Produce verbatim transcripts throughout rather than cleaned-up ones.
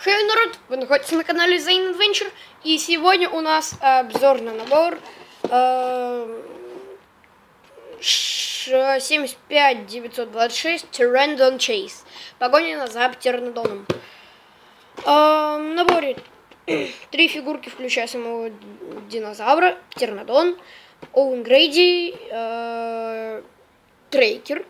Хей, народ! Вы находитесь на канале Zane Adventure, и сегодня у нас обзор на набор э, семьдесят пять девятьсот двадцать шесть Pteranodon Chase. Погоня за Птеранодоном. Э, в наборе три фигурки, включая самого динозавра, Птеранодон, Оуэн Грейди, э, Трекер.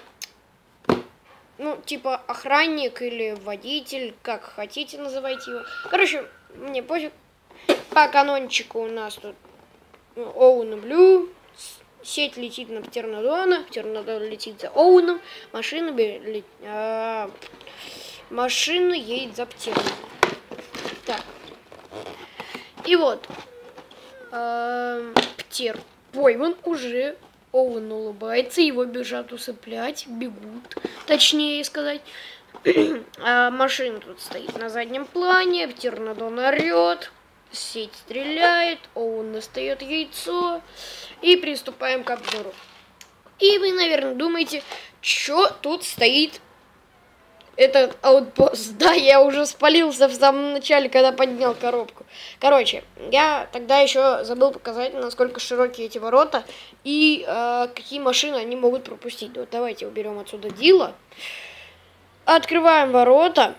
Ну, типа охранник или водитель, как хотите называйте его. Короче, мне пофиг. По канончику у нас тут Оуэн и Блю. Сеть летит на Птеранодона. Птеранодон летит за Оуэном. Машина, лет... а... Машина едет за Птеранодоном. Так. И вот. А... Птер пойман уже. Оуэн улыбается, его бежат усыплять, бегут, точнее сказать. А машина тут стоит на заднем плане, Птеранодон орет, сеть стреляет, Оуэн достает яйцо, и приступаем к обзору. И вы, наверное, думаете, что тут стоит этот аутпост. Да, я уже спалился в самом начале, когда поднял коробку. Короче, я тогда еще забыл показать, насколько широкие эти ворота и э, какие машины они могут пропустить. Вот давайте уберем отсюда Дила. Открываем ворота.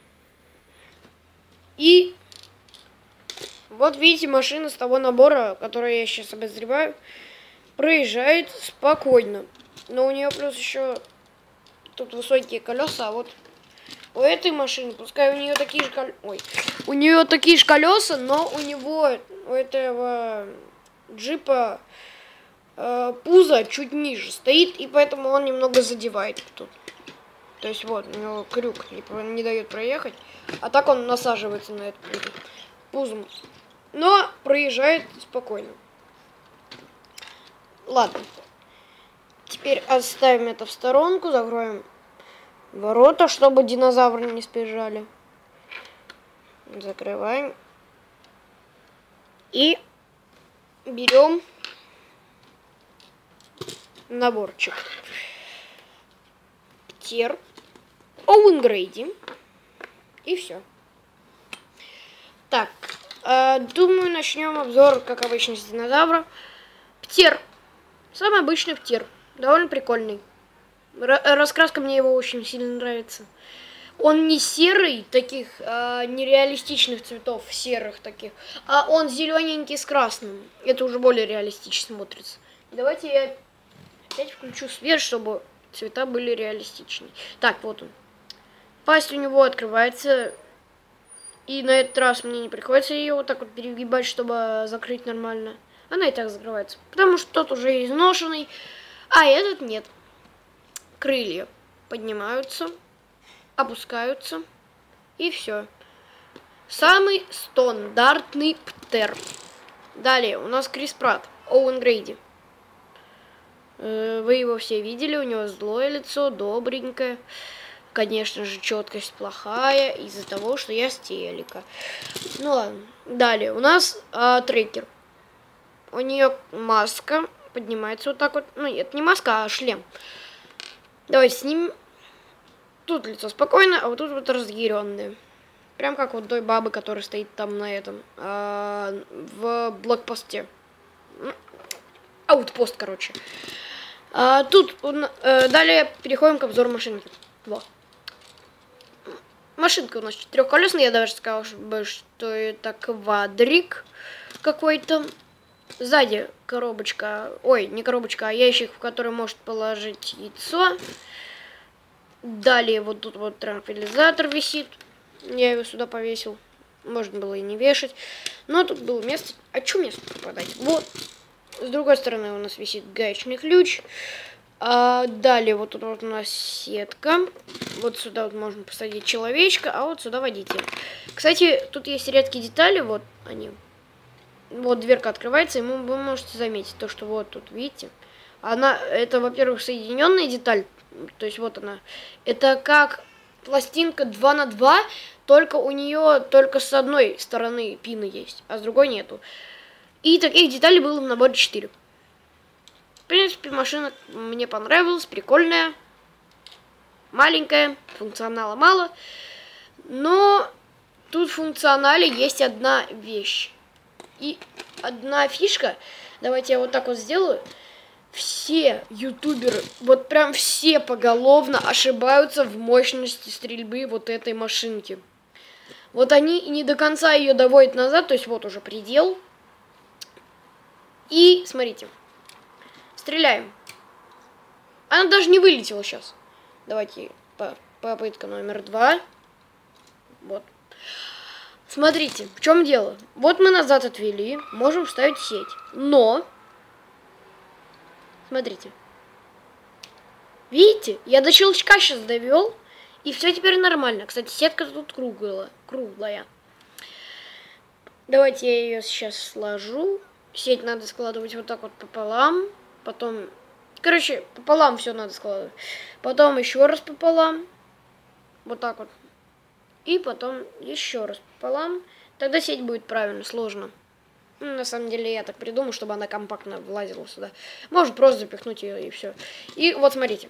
И вот видите, машина с того набора, который я сейчас обозреваю, проезжает спокойно. Но у нее плюс еще тут высокие колеса, а вот у этой машины, пускай у нее такие же колеса, ой, у нее такие же колеса, но у него, у этого джипа э, пузо чуть ниже стоит, и поэтому он немного задевает тут. То есть вот, у него крюк не дает проехать, а так он насаживается на это пузом. Но проезжает спокойно. Ладно. Теперь оставим это в сторонку, закроем ворота, чтобы динозавры не сбежали. Закрываем. И берем наборчик. Птер, Оуэн Грейди. И все. Так, э, думаю, начнем обзор, как обычно, с динозавра. Птер. Самый обычный птер. Довольно прикольный. Раскраска мне его очень сильно нравится. Он не серый, таких а, нереалистичных цветов, серых таких, а он зелененький с красным. Это уже более реалистично смотрится. Давайте я опять включу свет, чтобы цвета были реалистичнее. Так, вот он. Пасть у него открывается. И на этот раз мне не приходится ее вот так вот перегибать, чтобы закрыть нормально. Она и так закрывается. Потому что тот уже изношенный, а этот нет. Крылья поднимаются, опускаются, и все. Самый стандартный птер. Далее у нас Крис Пратт, Оуэн Грейди. Вы его все видели, у него злое лицо, добренькое. Конечно же, четкость плохая из-за того, что я с телека. Ну ладно. Далее у нас а, Трекер. У нее маска поднимается вот так вот. Ну, это не маска, а шлем. Давайте снимем. Тут лицо спокойно, а вот тут вот разъяренное. Прям как вот той бабы, которая стоит там на этом. А, в блокпосте. Аутпост, короче. А, тут а, далее переходим к обзору машинки. Вот. Машинка у нас четырехколесная. Я даже сказал, что это квадрик какой-то. Сзади коробочка, ой, не коробочка, а ящик, в который может положить яйцо. Далее вот тут вот транквилизатор висит. Я его сюда повесил. Можно было и не вешать. Но тут было место. А что место попадать? Вот. С другой стороны у нас висит гаечный ключ. А далее вот тут вот у нас сетка. Вот сюда вот можно посадить человечка, а вот сюда водитель. Кстати, тут есть редкие детали, вот они. Вот дверка открывается, и вы можете заметить то, что вот тут, видите, она, это, во-первых, соединенная деталь, то есть вот она, это как пластинка два на два, только у нее только с одной стороны пины есть, а с другой нету. И таких деталей было в наборе четыре. В принципе, машина мне понравилась, прикольная, маленькая, функционала мало, но тут в функционале есть одна вещь. И одна фишка. Давайте я вот так вот сделаю. Все ютуберы, вот прям все поголовно ошибаются в мощности стрельбы вот этой машинки. Вот они и не до конца ее доводят назад, то есть вот уже предел. И смотрите, стреляем. Она даже не вылетела сейчас. Давайте по попытка номер два. Вот. Смотрите, в чем дело. Вот мы назад отвели, можем вставить сеть. Но, смотрите. Видите, я до щелчка сейчас довел, и все теперь нормально. Кстати, сетка тут круглая. круглая. Давайте я ее сейчас сложу. Сеть надо складывать вот так вот пополам. Потом, короче, пополам все надо складывать. Потом еще раз пополам. Вот так вот. И потом еще раз пополам. Тогда сеть будет правильно, сложно. Ну, на самом деле я так придумал, чтобы она компактно влазила сюда. Можно просто запихнуть ее и все. И вот смотрите.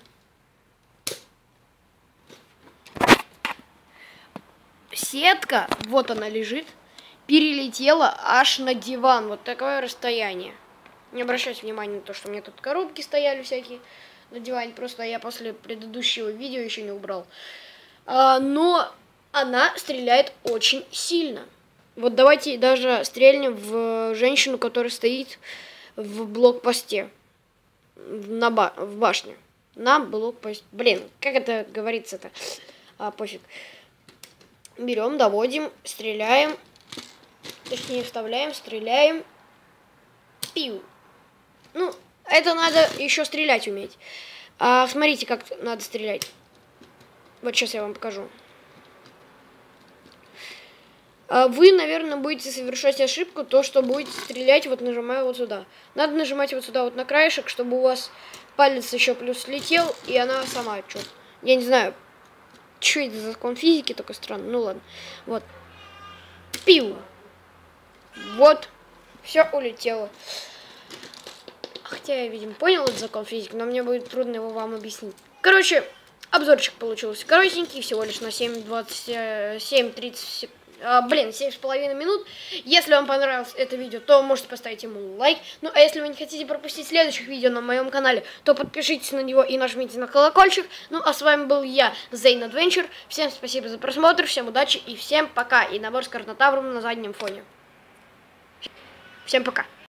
Сетка, вот она лежит, перелетела аж на диван. Вот такое расстояние. Не обращайте внимания на то, что у меня тут коробки стояли всякие на диване. Просто я после предыдущего видео еще не убрал. А, но она стреляет очень сильно. Вот давайте даже стрельнем в женщину, которая стоит в блокпосте. На ба в башне. На блокпосте. Блин, как это говорится-то? А, пофиг. Берем, доводим, стреляем. Точнее, вставляем, стреляем. Пиу. Ну, это надо еще стрелять уметь. А, смотрите, как надо стрелять. Вот сейчас я вам покажу. А вы, наверное, будете совершать ошибку, то, что будете стрелять, вот нажимая вот сюда. Надо нажимать вот сюда вот на краешек, чтобы у вас палец еще плюс летел, и она сама что-то. Я не знаю, что это за закон физики, такой странный. Ну ладно. Вот. Пиу. Вот. Все улетело. Хотя я, видимо, понял этот закон физики, но мне будет трудно его вам объяснить. Короче, обзорчик получился коротенький, всего лишь на семь двадцать семь тридцать. А, блин, семь с половиной минут. Если вам понравилось это видео, то можете поставить ему лайк. Ну, а если вы не хотите пропустить следующих видео на моем канале, то подпишитесь на него и нажмите на колокольчик. Ну, а с вами был я, Зейн Адвенчер. Всем спасибо за просмотр, всем удачи и всем пока. И набор с карнотавром на заднем фоне. Всем пока.